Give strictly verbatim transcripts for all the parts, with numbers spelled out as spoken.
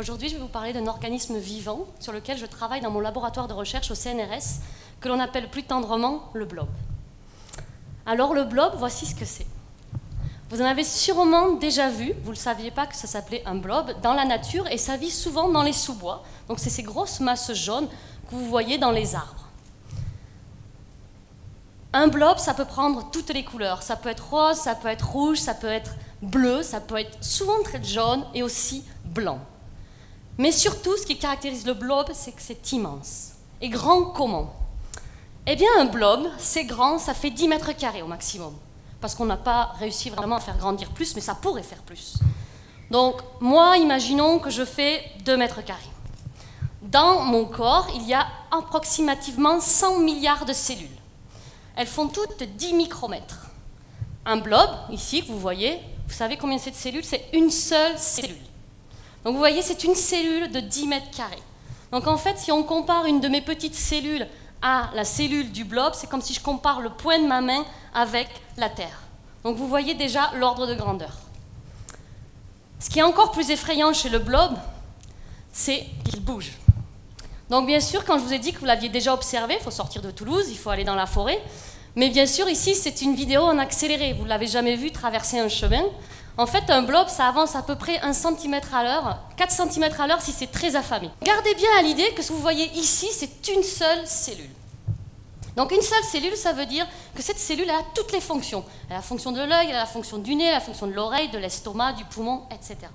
Aujourd'hui, je vais vous parler d'un organisme vivant sur lequel je travaille dans mon laboratoire de recherche au C N R S, que l'on appelle plus tendrement le blob. Alors le blob, voici ce que c'est. Vous en avez sûrement déjà vu, vous ne le saviez pas que ça s'appelait un blob, dans la nature, et ça vit souvent dans les sous-bois. Donc c'est ces grosses masses jaunes que vous voyez dans les arbres. Un blob, ça peut prendre toutes les couleurs. Ça peut être rose, ça peut être rouge, ça peut être bleu, ça peut être souvent très jaune et aussi blanc. Mais surtout, ce qui caractérise le blob, c'est que c'est immense. Et grand comment? Eh bien, un blob, c'est grand, ça fait dix mètres carrés au maximum. Parce qu'on n'a pas réussi vraiment à faire grandir plus, mais ça pourrait faire plus. Donc, moi, imaginons que je fais deux mètres carrés. Dans mon corps, il y a approximativement cent milliards de cellules. Elles font toutes dix micromètres. Un blob, ici, que vous voyez, vous savez combien c'est de cellules? C'est une seule cellule. Donc vous voyez, c'est une cellule de dix mètres carrés. Donc en fait, si on compare une de mes petites cellules à la cellule du blob, c'est comme si je compare le poing de ma main avec la Terre. Donc vous voyez déjà l'ordre de grandeur. Ce qui est encore plus effrayant chez le blob, c'est qu'il bouge. Donc bien sûr, quand je vous ai dit que vous l'aviez déjà observé, il faut sortir de Toulouse, il faut aller dans la forêt. Mais bien sûr, ici, c'est une vidéo en accéléré. Vous ne l'avez jamais vu traverser un chemin. En fait, un blob, ça avance à peu près un centimètre à l'heure, quatre centimètres à l'heure si c'est très affamé. Gardez bien à l'idée que ce que vous voyez ici, c'est une seule cellule. Donc une seule cellule, ça veut dire que cette cellule a toutes les fonctions. Elle a la fonction de l'œil, elle a la fonction du nez, la fonction de l'oreille, de l'estomac, du poumon, et cetera.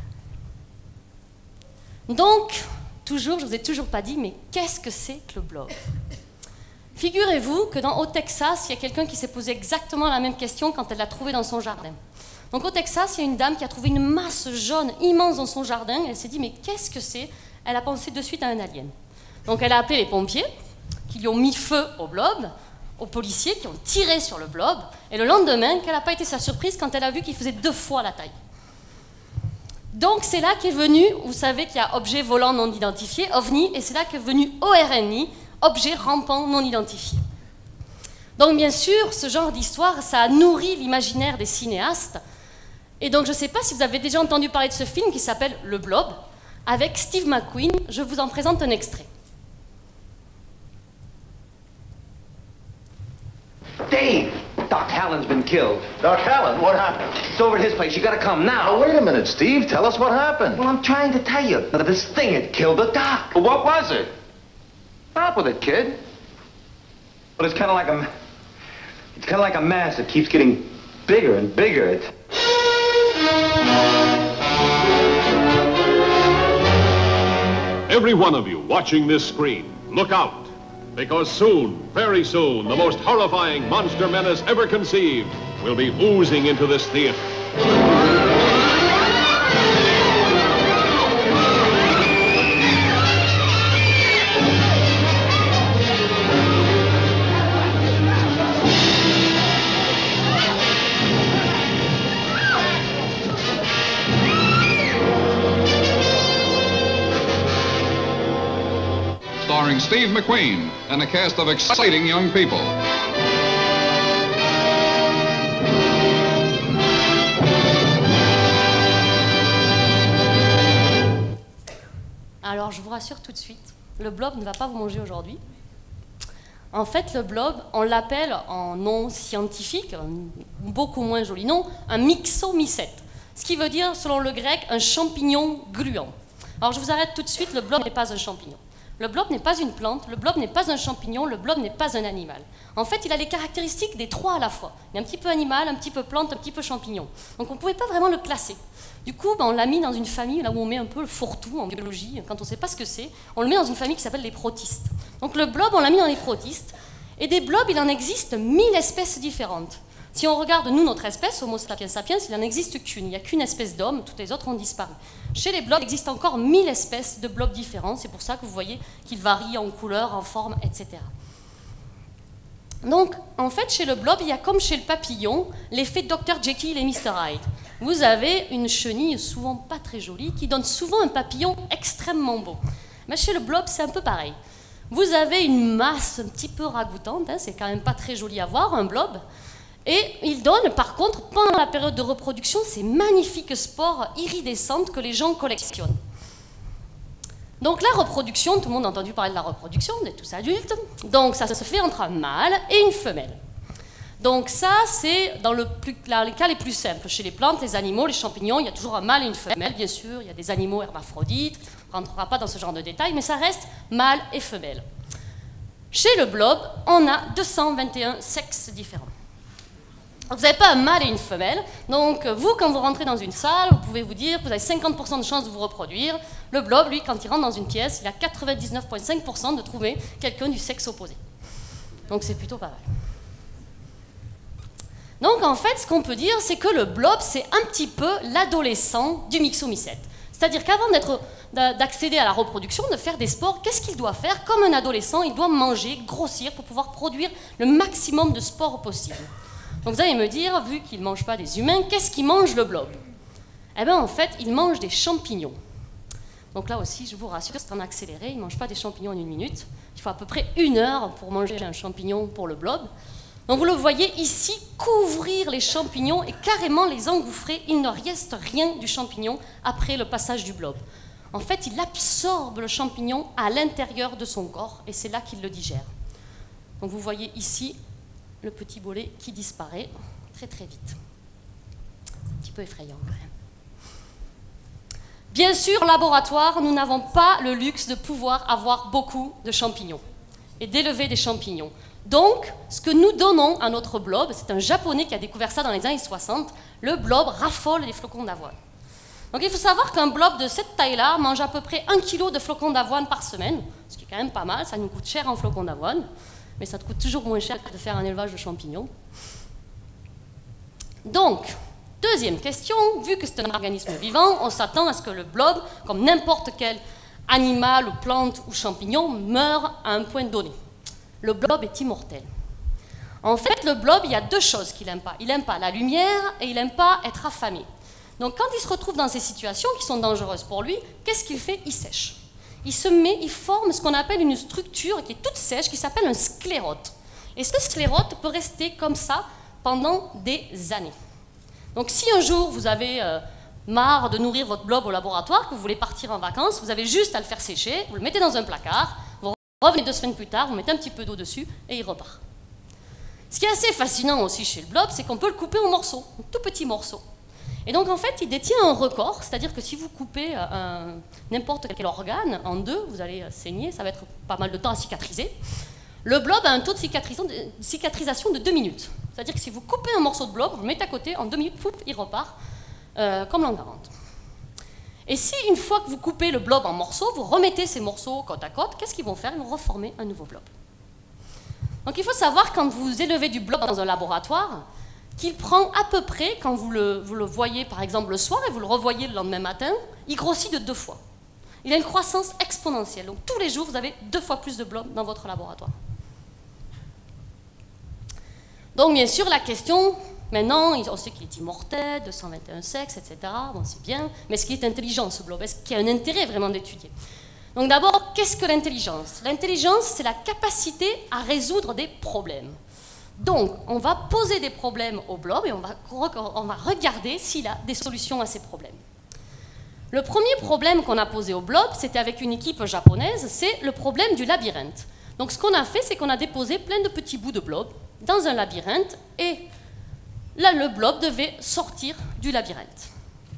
Donc, toujours, je ne vous ai toujours pas dit, mais qu'est-ce que c'est que le blob? Figurez-vous que dans, au Texas, il y a quelqu'un qui s'est posé exactement la même question quand elle l'a trouvé dans son jardin. Donc au Texas, il y a une dame qui a trouvé une masse jaune immense dans son jardin. Elle s'est dit, mais qu'est-ce que c'est? Elle a pensé de suite à un alien. Donc elle a appelé les pompiers, qui lui ont mis feu au blob, aux policiers qui ont tiré sur le blob. Et le lendemain, quelle n'a pas été sa surprise quand elle a vu qu'il faisait deux fois la taille. Donc c'est là qu'est venu, vous savez qu'il y a objet volant non identifié, OVNI, et c'est là qu'est venu O R N I, objet rampant non identifié. Donc bien sûr, ce genre d'histoire, ça a nourri l'imaginaire des cinéastes. Et donc je ne sais pas si vous avez déjà entendu parler de ce film qui s'appelle Le Blob, avec Steve McQueen. Je vous en présente un extrait. Dave! Doc Hallen's been killed. Doc Hallen, what happened? It's over at his place. You gotta come now. Oh, wait a minute, Steve. Tell us what happened. Well, I'm trying to tell you. This thing had killed the doc. Well, what was it? Stop with it, kid. But it's kind of like a... It's kind of like a mass that keeps getting bigger and bigger. It's... Every one of you watching this screen, look out. Because soon, very soon, the most horrifying monster menace ever conceived will be oozing into this theater. Starring Steve McQueen and a cast of exciting young people. Alors je vous rassure tout de suite, le blob ne va pas vous manger aujourd'hui. En fait, le blob, on l'appelle en nom scientifique, un beaucoup moins joli nom, un myxomycète. Ce qui veut dire, selon le grec, un champignon gluant. Alors je vous arrête tout de suite, le blob n'est pas un champignon. Le blob n'est pas une plante, le blob n'est pas un champignon, le blob n'est pas un animal. En fait, il a les caractéristiques des trois à la fois. Il est un petit peu animal, un petit peu plante, un petit peu champignon. Donc on ne pouvait pas vraiment le classer. Du coup, ben, on l'a mis dans une famille, là où on met un peu le fourre-tout en biologie, quand on ne sait pas ce que c'est, on le met dans une famille qui s'appelle les protistes. Donc le blob, on l'a mis dans les protistes, et des blobs, il en existe mille espèces différentes. Si on regarde, nous, notre espèce, Homo sapiens sapiens, il n'en existe qu'une. Il n'y a qu'une espèce d'homme, toutes les autres ont disparu. Chez les blobs, il existe encore mille espèces de blobs différents. C'est pour ça que vous voyez qu'ils varient en couleur, en forme, et cetera. Donc, en fait, chez le blob, il y a comme chez le papillon, l'effet docteur Jekyll et mister Hyde. Vous avez une chenille souvent pas très jolie qui donne souvent un papillon extrêmement beau. Mais chez le blob, c'est un peu pareil. Vous avez une masse un petit peu ragoûtante, hein, c'est quand même pas très joli à voir, un blob. Et il donne, par contre, pendant la période de reproduction, ces magnifiques spores iridescentes que les gens collectionnent. Donc la reproduction, tout le monde a entendu parler de la reproduction, on est tous adultes. Donc ça se fait entre un mâle et une femelle. Donc ça, c'est dans, le plus, dans les cas les plus simples. Chez les plantes, les animaux, les champignons, il y a toujours un mâle et une femelle, bien sûr. Il y a des animaux hermaphrodites, on ne rentrera pas dans ce genre de détails, mais ça reste mâle et femelle. Chez le blob, on a deux cent vingt et un sexes différents. Vous n'avez pas un mâle et une femelle, donc vous, quand vous rentrez dans une salle, vous pouvez vous dire que vous avez cinquante pour cent de chances de vous reproduire. Le blob, lui, quand il rentre dans une pièce, il a quatre-vingt-dix-neuf virgule cinq pour cent de trouver quelqu'un du sexe opposé. Donc c'est plutôt pas mal. Donc en fait, ce qu'on peut dire, c'est que le blob, c'est un petit peu l'adolescent du myxomycète. C'est-à-dire qu'avant d'être, d'accéder à la reproduction, de faire des spores, qu'est-ce qu'il doit faire? Comme un adolescent, il doit manger, grossir pour pouvoir produire le maximum de spores possible. Donc vous allez me dire, vu qu'il ne mange pas des humains, qu'est-ce qu'il mange le blob? Eh bien en fait, il mange des champignons. Donc là aussi, je vous rassure, c'est en accéléré, il ne mange pas des champignons en une minute. Il faut à peu près une heure pour manger un champignon pour le blob. Donc vous le voyez ici, couvrir les champignons et carrément les engouffrer. Il ne reste rien du champignon après le passage du blob. En fait, il absorbe le champignon à l'intérieur de son corps et c'est là qu'il le digère. Donc vous voyez ici le petit bolet qui disparaît très très vite. C'est un petit peu effrayant quand même. Bien sûr, laboratoire, nous n'avons pas le luxe de pouvoir avoir beaucoup de champignons et d'élever des champignons. Donc, ce que nous donnons à notre blob, c'est un Japonais qui a découvert ça dans les années soixante, le blob raffole les flocons d'avoine. Donc il faut savoir qu'un blob de cette taille-là mange à peu près un kilo de flocons d'avoine par semaine, ce qui est quand même pas mal, ça nous coûte cher en flocons d'avoine, mais ça te coûte toujours moins cher que de faire un élevage de champignons. Donc, deuxième question, vu que c'est un organisme vivant, on s'attend à ce que le blob, comme n'importe quel animal ou plante ou champignon, meure à un point donné. Le blob est immortel. En fait, le blob, il y a deux choses qu'il n'aime pas. Il n'aime pas la lumière et il n'aime pas être affamé. Donc quand il se retrouve dans ces situations qui sont dangereuses pour lui, qu'est-ce qu'il fait? Il sèche. Il se met, il forme ce qu'on appelle une structure qui est toute sèche, qui s'appelle un sclérote. Et ce sclérote peut rester comme ça pendant des années. Donc si un jour vous avez euh, marre de nourrir votre blob au laboratoire, que vous voulez partir en vacances, vous avez juste à le faire sécher, vous le mettez dans un placard, vous revenez deux semaines plus tard, vous mettez un petit peu d'eau dessus et il repart. Ce qui est assez fascinant aussi chez le blob, c'est qu'on peut le couper en morceaux, en tout petits morceaux. Et donc en fait, il détient un record, c'est-à-dire que si vous coupez n'importe quel organe en deux, vous allez saigner, ça va être pas mal de temps à cicatriser. Le blob a un taux de cicatrisation de deux minutes. C'est-à-dire que si vous coupez un morceau de blob, vous le mettez à côté, en deux minutes, pouf, il repart, euh, comme l'an quarante. Et si une fois que vous coupez le blob en morceaux, vous remettez ces morceaux côte à côte, qu'est-ce qu'ils vont faire? Ils vont reformer un nouveau blob. Donc il faut savoir, quand vous élevez du blob dans un laboratoire, qu'il prend à peu près, quand vous le, vous le voyez par exemple le soir et vous le revoyez le lendemain matin, il grossit de deux fois. Il a une croissance exponentielle. Donc tous les jours, vous avez deux fois plus de blob dans votre laboratoire. Donc bien sûr, la question, maintenant, on sait qu'il est immortel, deux cent vingt et un sexes, et cetera. Bon, c'est bien, mais est-ce qu'il est intelligent ce blob? Est-ce qu'il y a un intérêt vraiment d'étudier? Donc d'abord, qu'est-ce que l'intelligence? L'intelligence, c'est la capacité à résoudre des problèmes. Donc, on va poser des problèmes au blob et on va, on va regarder s'il a des solutions à ces problèmes. Le premier problème qu'on a posé au blob, c'était avec une équipe japonaise, c'est le problème du labyrinthe. Donc ce qu'on a fait, c'est qu'on a déposé plein de petits bouts de blob dans un labyrinthe et là, le blob devait sortir du labyrinthe.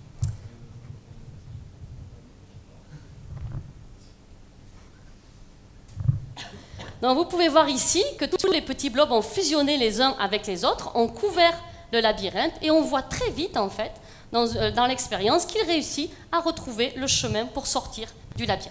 Donc vous pouvez voir ici que tous les petits blobs ont fusionné les uns avec les autres, ont couvert le labyrinthe et on voit très vite en fait dans, euh, dans l'expérience qu'il réussit à retrouver le chemin pour sortir du labyrinthe.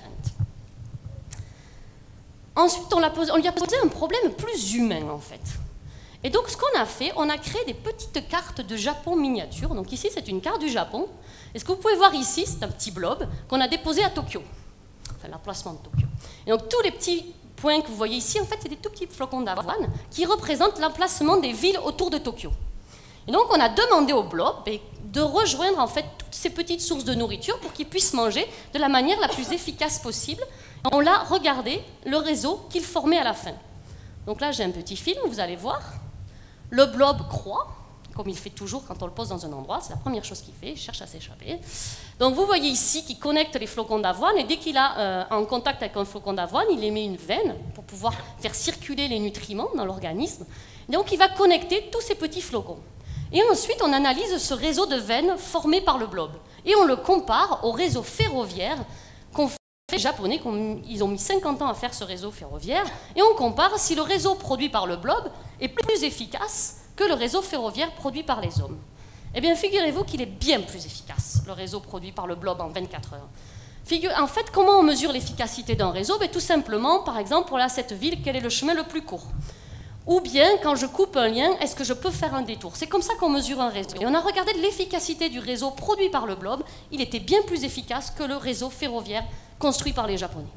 Ensuite, on, posé, on lui a posé un problème plus humain en fait. Et donc ce qu'on a fait, on a créé des petites cartes de Japon miniatures. Donc ici c'est une carte du Japon. Et ce que vous pouvez voir ici, c'est un petit blob qu'on a déposé à Tokyo. Enfin l'emplacement de Tokyo. Et donc tous les petits points que vous voyez ici, en fait, c'est des tout petits flocons d'avoine qui représentent l'emplacement des villes autour de Tokyo. Et donc, on a demandé au blob de rejoindre, en fait, toutes ces petites sources de nourriture pour qu'ils puissent manger de la manière la plus efficace possible. Et on l'a regardé, le réseau qu'il formait à la fin. Donc là, j'ai un petit film, vous allez voir. Le blob croît, comme il fait toujours quand on le pose dans un endroit, c'est la première chose qu'il fait, il cherche à s'échapper. Donc vous voyez ici qu'il connecte les flocons d'avoine, et dès qu'il a euh, en contact avec un flocon d'avoine, il émet une veine pour pouvoir faire circuler les nutriments dans l'organisme. Donc il va connecter tous ces petits flocons. Et ensuite, on analyse ce réseau de veines formé par le blob. Et on le compare au réseau ferroviaire qu'ont fait les Japonais. Ils ont mis cinquante ans à faire ce réseau ferroviaire. Et on compare si le réseau produit par le blob est plus efficace que le réseau ferroviaire produit par les hommes. Eh bien, figurez-vous qu'il est bien plus efficace, le réseau produit par le blob en vingt-quatre heures. Figure, en fait, comment on mesure l'efficacité d'un réseau? Ben, tout simplement, par exemple, pour là, cette ville, quel est le chemin le plus court? Ou bien, quand je coupe un lien, est-ce que je peux faire un détour? C'est comme ça qu'on mesure un réseau. Et on a regardé l'efficacité du réseau produit par le blob. Il était bien plus efficace que le réseau ferroviaire construit par les Japonais.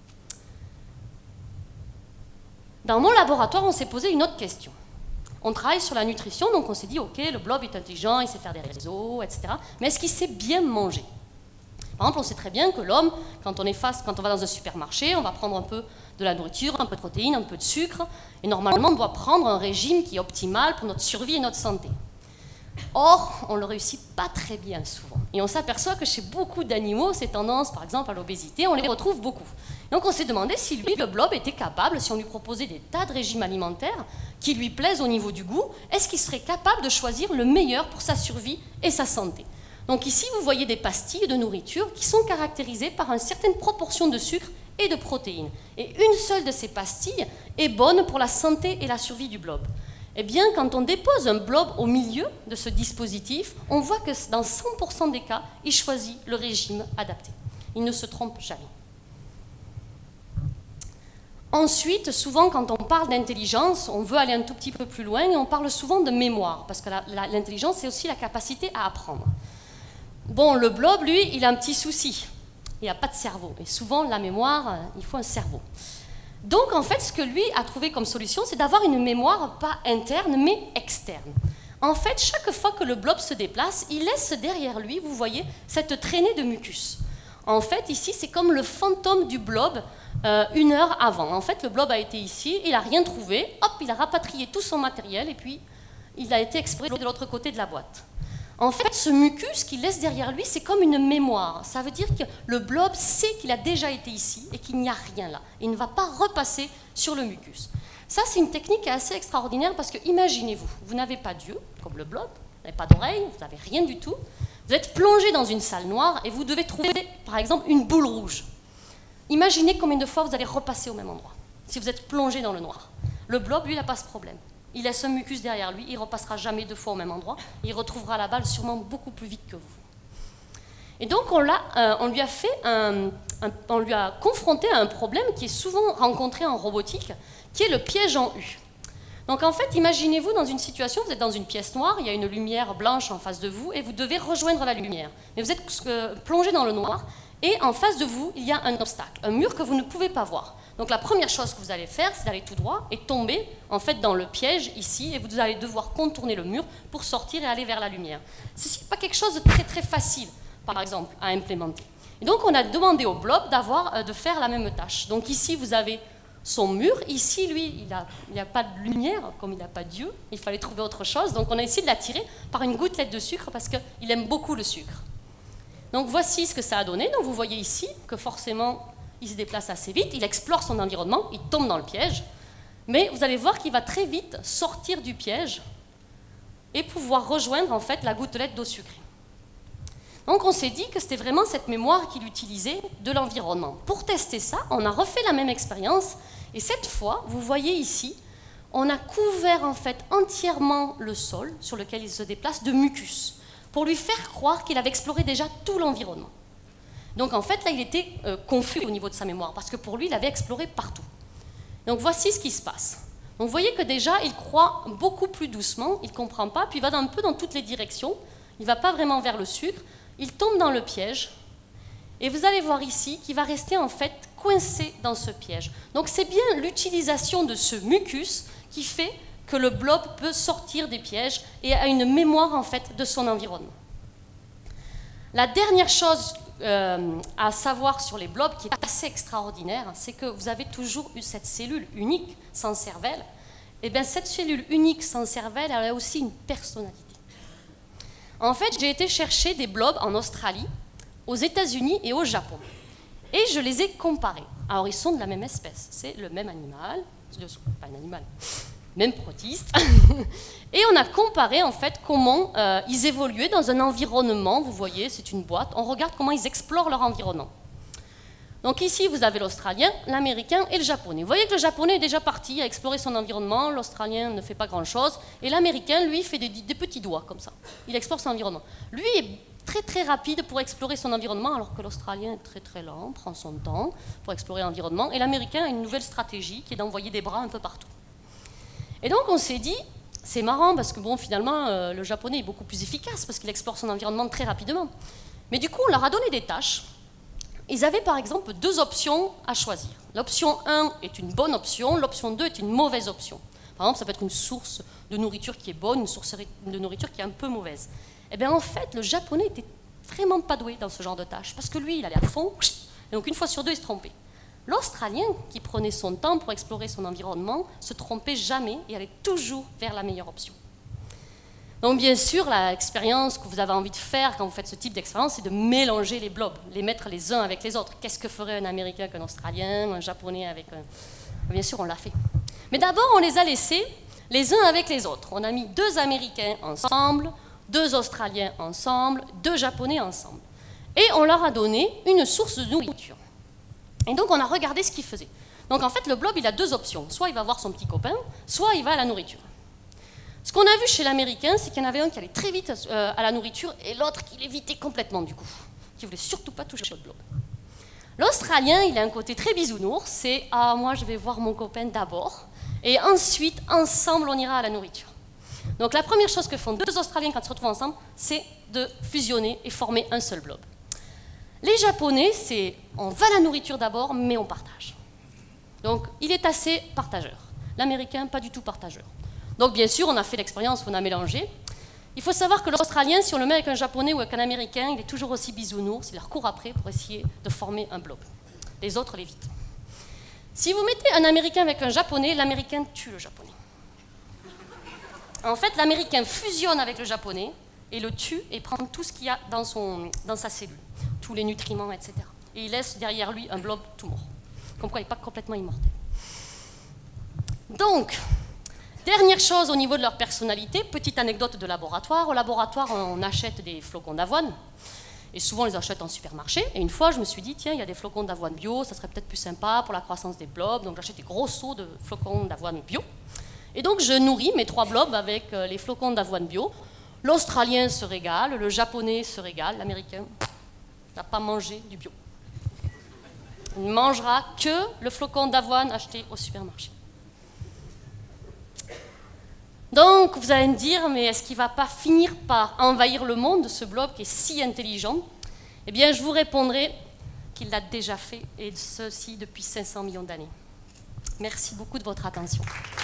Dans mon laboratoire, on s'est posé une autre question. On travaille sur la nutrition, donc on s'est dit, ok, le blob est intelligent, il sait faire des réseaux, et cetera. Mais est-ce qu'il sait bien manger? Par exemple, on sait très bien que l'homme, quand on est face, quand on va dans un supermarché, on va prendre un peu de la nourriture, un peu de protéines, un peu de sucre, et normalement, on doit prendre un régime qui est optimal pour notre survie et notre santé. Or, on ne le réussit pas très bien souvent. Et on s'aperçoit que chez beaucoup d'animaux, ces tendances, par exemple à l'obésité, on les retrouve beaucoup. Donc on s'est demandé si lui, le blob, était capable, si on lui proposait des tas de régimes alimentaires qui lui plaisent au niveau du goût, est-ce qu'il serait capable de choisir le meilleur pour sa survie et sa santé? Donc ici, vous voyez des pastilles de nourriture qui sont caractérisées par une certaine proportion de sucre et de protéines. Et une seule de ces pastilles est bonne pour la santé et la survie du blob. Eh bien, quand on dépose un blob au milieu de ce dispositif, on voit que dans cent pour cent des cas, il choisit le régime adapté. Il ne se trompe jamais. Ensuite, souvent, quand on parle d'intelligence, on veut aller un tout petit peu plus loin et on parle souvent de mémoire, parce que l'intelligence, c'est aussi la capacité à apprendre. Bon, le blob, lui, il a un petit souci. Il n'a pas de cerveau. Et souvent, la mémoire, il faut un cerveau. Donc, en fait, ce que lui a trouvé comme solution, c'est d'avoir une mémoire pas interne, mais externe. En fait, chaque fois que le blob se déplace, il laisse derrière lui, vous voyez, cette traînée de mucus. En fait, ici, c'est comme le fantôme du blob euh, une heure avant. En fait, le blob a été ici, il n'a rien trouvé, hop, il a rapatrié tout son matériel et puis il a été exploré de l'autre côté de la boîte. En fait, ce mucus qu'il laisse derrière lui, c'est comme une mémoire. Ça veut dire que le blob sait qu'il a déjà été ici et qu'il n'y a rien là. Il ne va pas repasser sur le mucus. Ça, c'est une technique assez extraordinaire parce que, imaginez-vous, vous n'avez pas d'yeux, comme le blob, vous n'avez pas d'oreilles, vous n'avez rien du tout. Vous êtes plongé dans une salle noire et vous devez trouver, par exemple, une boule rouge. Imaginez combien de fois vous allez repasser au même endroit, si vous êtes plongé dans le noir. Le blob, lui, il n'a pas ce problème. Il laisse un mucus derrière lui, il ne repassera jamais deux fois au même endroit, il retrouvera la balle sûrement beaucoup plus vite que vous. Et donc on, l'a, euh, on, lui a fait un, un, on lui a confronté à un problème qui est souvent rencontré en robotique, qui est le piège en U. Donc en fait, imaginez-vous dans une situation, vous êtes dans une pièce noire, il y a une lumière blanche en face de vous, et vous devez rejoindre la lumière. Mais vous êtes euh, plongé dans le noir, et en face de vous, il y a un obstacle, un mur que vous ne pouvez pas voir. Donc la première chose que vous allez faire, c'est d'aller tout droit et tomber en fait dans le piège ici, et vous allez devoir contourner le mur pour sortir et aller vers la lumière. Ceci n'est pas quelque chose de très très facile, par exemple, à implémenter. Et donc on a demandé au blob d'avoir, euh, de faire la même tâche. Donc ici vous avez son mur, ici lui, il n'a il a pas de lumière, comme il n'a pas d'yeux, il fallait trouver autre chose. Donc on a essayé de l'attirer par une gouttelette de sucre parce qu'il aime beaucoup le sucre. Donc voici ce que ça a donné. Donc vous voyez ici que forcément il se déplace assez vite, il explore son environnement, il tombe dans le piège, mais vous allez voir qu'il va très vite sortir du piège et pouvoir rejoindre en fait la gouttelette d'eau sucrée. Donc on s'est dit que c'était vraiment cette mémoire qu'il utilisait de l'environnement. Pour tester ça, on a refait la même expérience, et cette fois, vous voyez ici, on a couvert en fait entièrement le sol sur lequel il se déplace de mucus, pour lui faire croire qu'il avait exploré déjà tout l'environnement. Donc en fait, là, il était euh, confus au niveau de sa mémoire, parce que pour lui, il avait exploré partout. Donc voici ce qui se passe. Donc vous voyez que déjà, il croit beaucoup plus doucement, il ne comprend pas, puis il va un peu dans toutes les directions, il ne va pas vraiment vers le sucre, il tombe dans le piège, et vous allez voir ici qu'il va rester en fait coincé dans ce piège. Donc c'est bien l'utilisation de ce mucus qui fait que le blob peut sortir des pièges et a une mémoire en fait de son environnement. La dernière chose euh, à savoir sur les blobs qui est assez extraordinaire, c'est que vous avez toujours eu cette cellule unique sans cervelle. Et bien cette cellule unique sans cervelle, elle a aussi une personnalité. En fait, j'ai été chercher des blobs en Australie, aux États-Unis et au Japon. Et je les ai comparés. Alors, ils sont de la même espèce. C'est le même animal. Pas un animal, même protiste. Et on a comparé, en fait, comment euh, ils évoluaient dans un environnement. Vous voyez, c'est une boîte. On regarde comment ils explorent leur environnement. Donc ici, vous avez l'Australien, l'Américain et le Japonais. Vous voyez que le Japonais est déjà parti à explorer son environnement, l'Australien ne fait pas grand-chose, et l'Américain, lui, fait des, des petits doigts, comme ça. Il explore son environnement. Lui est très très rapide pour explorer son environnement, alors que l'Australien est très très lent, prend son temps pour explorer l'environnement, et l'Américain a une nouvelle stratégie qui est d'envoyer des bras un peu partout. Et donc on s'est dit, c'est marrant, parce que bon, finalement, euh, le Japonais est beaucoup plus efficace, parce qu'il explore son environnement très rapidement. Mais du coup, on leur a donné des tâches. Ils avaient par exemple deux options à choisir. L'option un est une bonne option, l'option deux est une mauvaise option. Par exemple, ça peut être une source de nourriture qui est bonne, une source de nourriture qui est un peu mauvaise. Eh bien en fait, le Japonais était vraiment pas doué dans ce genre de tâches, parce que lui, il allait à fond, et donc une fois sur deux, il se trompait. L'Australien, qui prenait son temps pour explorer son environnement, se trompait jamais et allait toujours vers la meilleure option. Donc bien sûr, l'expérience que vous avez envie de faire quand vous faites ce type d'expérience, c'est de mélanger les blobs, les mettre les uns avec les autres. Qu'est-ce que ferait un Américain qu'un Australien, un Japonais avec un... Bien sûr, on l'a fait. Mais d'abord, on les a laissés les uns avec les autres. On a mis deux Américains ensemble, deux Australiens ensemble, deux Japonais ensemble. Et on leur a donné une source de nourriture. Et donc, on a regardé ce qu'ils faisaient. Donc en fait, le blob, il a deux options. Soit il va voir son petit copain, soit il va à la nourriture. Ce qu'on a vu chez l'Américain, c'est qu'il y en avait un qui allait très vite euh, à la nourriture et l'autre qui l'évitait complètement du coup, qui ne voulait surtout pas toucher le blob. L'Australien, il a un côté très bisounours, c'est « Ah, moi je vais voir mon copain d'abord et ensuite, ensemble, on ira à la nourriture ». Donc la première chose que font deux Australiens quand ils se retrouvent ensemble, c'est de fusionner et former un seul blob. Les Japonais, c'est « On va à la nourriture d'abord, mais on partage ». Donc il est assez partageur. L'Américain, pas du tout partageur. Donc bien sûr, on a fait l'expérience, on a mélangé. Il faut savoir que l'Australien, si on le met avec un Japonais ou avec un Américain, il est toujours aussi bisounours, il leur court après pour essayer de former un blob. Les autres l'évitent. Si vous mettez un Américain avec un Japonais, l'Américain tue le Japonais. En fait, l'Américain fusionne avec le Japonais et le tue et prend tout ce qu'il y a dans, son, dans sa cellule, tous les nutriments, et cetera. Et il laisse derrière lui un blob tout mort. Comme quoi, il n'est pas complètement immortel. Donc, dernière chose au niveau de leur personnalité, petite anecdote de laboratoire. Au laboratoire, on achète des flocons d'avoine. Et souvent, on les achète en supermarché. Et une fois, je me suis dit, tiens, il y a des flocons d'avoine bio, ça serait peut-être plus sympa pour la croissance des blobs. Donc, j'achète des gros seaux de flocons d'avoine bio. Et donc, je nourris mes trois blobs avec les flocons d'avoine bio. L'Australien se régale, le Japonais se régale, l'Américain n'a pas mangé du bio. Il ne mangera que le flocon d'avoine acheté au supermarché. Donc, vous allez me dire, mais est-ce qu'il ne va pas finir par envahir le monde, ce blob qui est si intelligent? Eh bien, je vous répondrai qu'il l'a déjà fait, et ceci depuis cinq cents millions d'années. Merci beaucoup de votre attention.